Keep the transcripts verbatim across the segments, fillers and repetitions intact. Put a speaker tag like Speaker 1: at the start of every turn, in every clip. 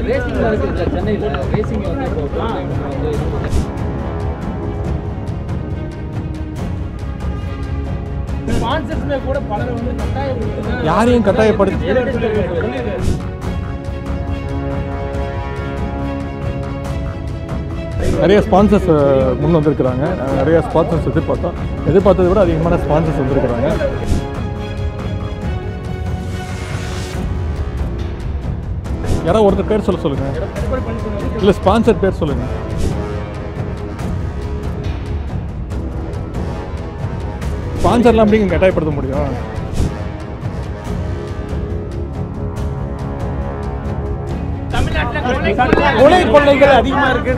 Speaker 1: யாரையும் கட்டாயப்படுத்தி நிறைய ஸ்பான்சர்ஸ் முன் வந்திருக்கிறாங்க. நிறைய ஸ்பான்சர்ஸ் எதிர்பார்த்தோம். எதிர்பார்த்ததை விட அதிகமான ஸ்பான்சர்ஸ் வந்திருக்கிறாங்க. யாராவது ஒருத்தர் பேர் சொல்ல சொல்லுங்க. இல்லை ஸ்பான்சர் பேர் சொல்லுங்க. ஸ்பான்சர்லாம் அப்படிங்க கட்டாயப்படுத்த முடியும். கொலை கொள்ளைகள் அதிகமா இருக்கு.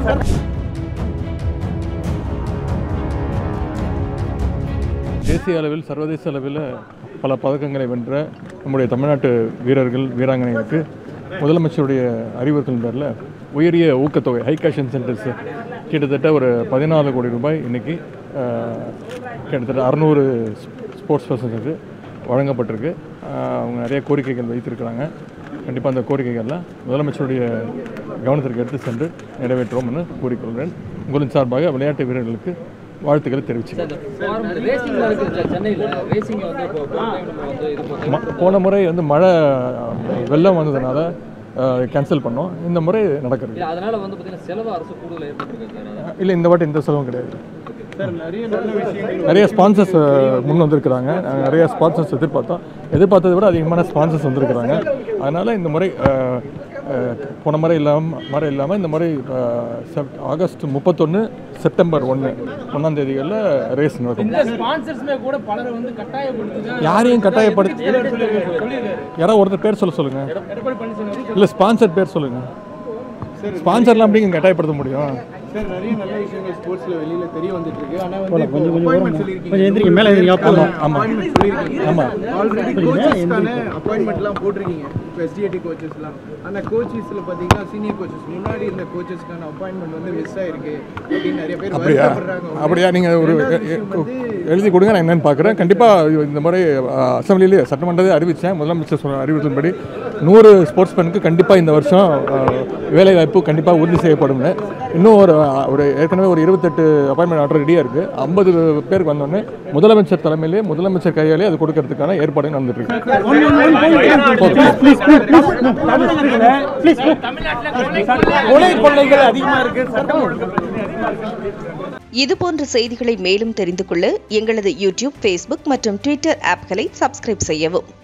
Speaker 1: தேசிய அளவில் சர்வதேச அளவில் பல பதக்கங்களை வென்ற நம்முடைய தமிழ்நாட்டு வீரர்கள் வீராங்கனைகளுக்கு முதலமைச்சருடைய அறிவுறுத்தல் பேரில் உயரிய ஊக்கத்தொகை ஹை கேஷ் இன்சென்டிவ்ஸ் கிட்டத்தட்ட ஒரு பதினாலு கோடி ரூபாய் இன்றைக்கி கிட்டத்தட்ட அறநூறு ஸ்போர்ட்ஸ் பர்சன்ஸுக்கு வழங்கப்பட்டிருக்கு. அவங்க நிறைய கோரிக்கைகள் வைத்திருக்கிறாங்க. கண்டிப்பாக அந்த கோரிக்கைகள்லாம் முதலமைச்சருடைய கவனத்திற்கு எடுத்து சென்று நிறைவேற்றுவோம்னு கூறிக்கொள்கிறேன். உங்களின் சார்பாக விளையாட்டு வீரர்களுக்கு வாழ்த்துக்களை தெரிவிச்சுக்கிறேன். போன முறை வந்து மழை வெள்ளம் வந்ததுனால கேன்சல் பண்ணோம். இந்த முறை நடக்கிறது இல்லை. இந்த வாட்டி எந்த செலவும் கிடையாது. நிறைய ஸ்பான்சர்ஸ் முன் வந்திருக்கிறாங்க. நிறைய ஸ்பான்சர்ஸ் எதிர்பார்த்தோம். எதிர்பார்த்ததை விட அதிகமான ஸ்பான்சர்ஸ் வந்திருக்கிறாங்க. அதனால் இந்த முறை போன முறை இல்லாமல் முறை இல்லாமல் இந்த முறை ஆகஸ்ட் முப்பத்தொன்று செப்டம்பர் ஒன்று ஒன்றாம் தேதிகளில் ரேஸ் நடக்கும். யாரையும் கட்டாயப்படுத்தி யாராவது ஒருத்தர் பேர் சொல்ல சொல்லுங்கள். இல்லை ஸ்பான்சர் பேர் சொல்லுங்கள். ஸ்பான்சர்லாம் அப்படிங்க கட்டாயப்படுத்த முடியும். சார் நிறைய நல்ல விஷயங்கள் ஸ்போர்ட்ஸ்ல வெளியில தெரிய வந்துட்டு இருக்கு. ஆனா வந்து கொஞ்சம் கொஞ்சம் கொஞ்சம் எந்திரிங்க மேல எந்திரிங்க. ஆமா ஆமா ஆமா ஆல்ரெடி கோச்சஸ்க்கான அப்பாயின்ட்மென்ட்லாம் போட்டுருக்கீங்க. இப்போ எஸ்டிஏடி கோச்சஸ்லாம் அந்த கோச்சஸ்ல பாத்தீங்கன்னா சீனியர் கோச்சஸ் முன்னாடி இந்த கோச்சஸ்க்கான அப்பாயின்ட்மென்ட் வந்து மிஸ் ஆயிருக்கு அப்படின்னு நிறைய பேர் வருத்தப்படுறாங்க. அப்படியா? நீங்க ஒரு எழுதி கொடுங்க, நான் என்னன்னு பார்க்குறேன். கண்டிப்பாக இந்த முறை அசம்பிளிலேயே சட்டமன்றத்தை அறிவித்தேன். முதலமைச்சர் சொன்ன அறிவித்தபடி நூறு ஸ்போர்ட்ஸ் மேனுக்கு கண்டிப்பாக இந்த வருஷம் வேலை வாய்ப்பு கண்டிப்பாக உறுதி செய்யப்படும். இன்னும் ஒரு ஒரு ஏற்கனவே ஒரு இருபத்தெட்டு அப்பாயின்மெண்ட் ஆர்டர் ரெடியாக இருக்குது. ஐம்பது பேருக்கு வந்தோடனே முதலமைச்சர் தலைமையிலே முதலமைச்சர் கையாலே அது கொடுக்கறதுக்கான ஏற்பாடு நடந்துட்டு இருக்கு.
Speaker 2: இதுபோன்ற செய்திகளை மேலும் தெரிந்து கொள்ள எங்களது யூடியூப், ஃபேஸ்புக் மற்றும் ட்விட்டர் ஆப்களை சப்ஸ்கிரைப் செய்யவும்.